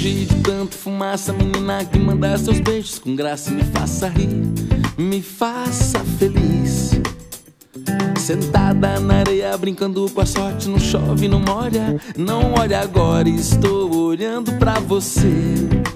longe de tanto fumaça, menina que manda seus beijos com graça. Me faça rir, me faça feliz. Sentada na areia, brincando com a sorte. Não chove, não molha, não olha agora. Estou olhando pra você.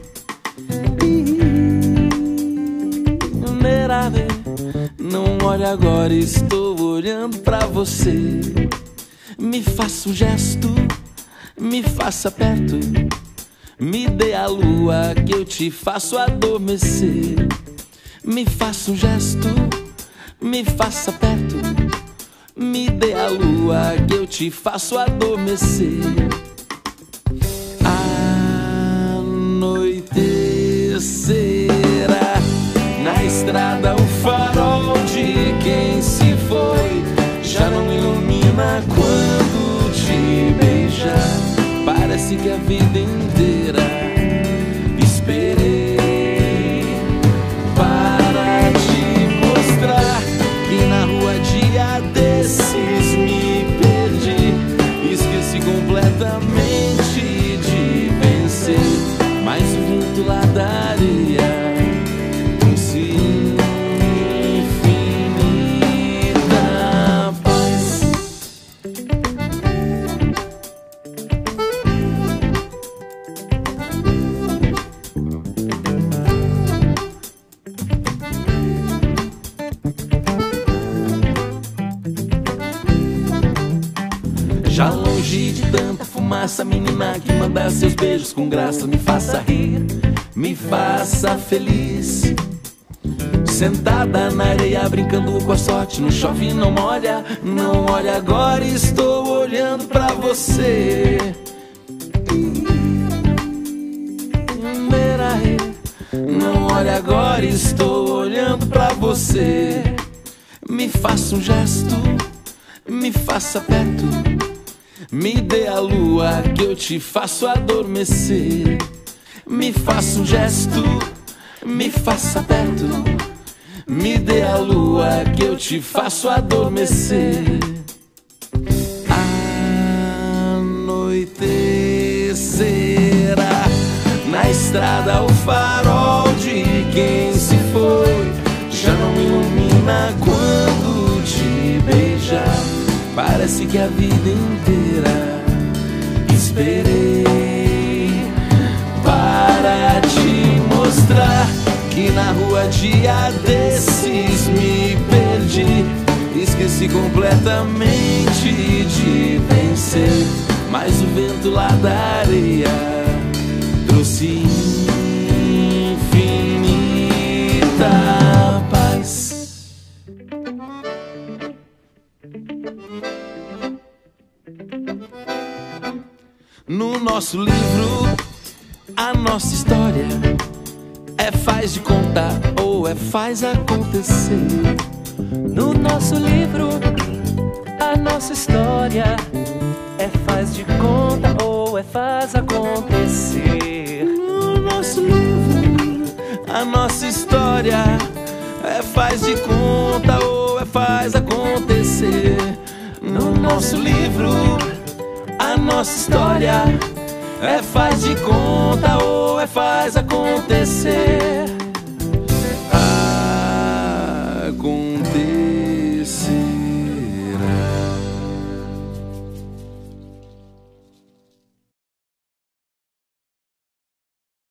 Não olha agora, estou olhando pra você. Me faça um gesto, me faça perto. Me dê a lua que eu te faço adormecer. Me faça um gesto, me faça perto. Me dê a lua que eu te faço adormecer. Anoitecerá na estrada o farol de quem se foi. Já não ilumina quando te beijar. Parece que a vida inteira esperei para te mostrar que na rua dia desses me perdi. Esqueci completamente de vencer, mas o vento lá da areia trouxe infinita paz. Já longe de tanta fumaça, menina que manda seus beijos com graça. Me faça rir, me faça feliz. Sentada na areia, brincando com a sorte. Não chove, não molha, não olha agora. Estou olhando pra você. Não olha agora, estou olhando pra você. Me faça um gesto, me faça perto. Me dê a lua que eu te faço adormecer. Me faça um gesto, me faça perto. Me dê a lua que eu te faço adormecer. Anoitecerá na estrada o farol de quem se foi. Já não ilumina quando te beijar. Parece que a vida inteira esperei para te mostrar que na rua dia desses me perdi. Esqueci completamente de vencer, mas o vento lá da areia trouxe infinita paz. No nosso livro, a nossa história é faz de conta ou é faz acontecer. No nosso livro, a nossa história é faz de conta ou é faz acontecer. No nosso livro, a nossa história é faz de conta ou é faz acontecer. No nosso livro, a nossa história é faz de conta ou é faz acontecer.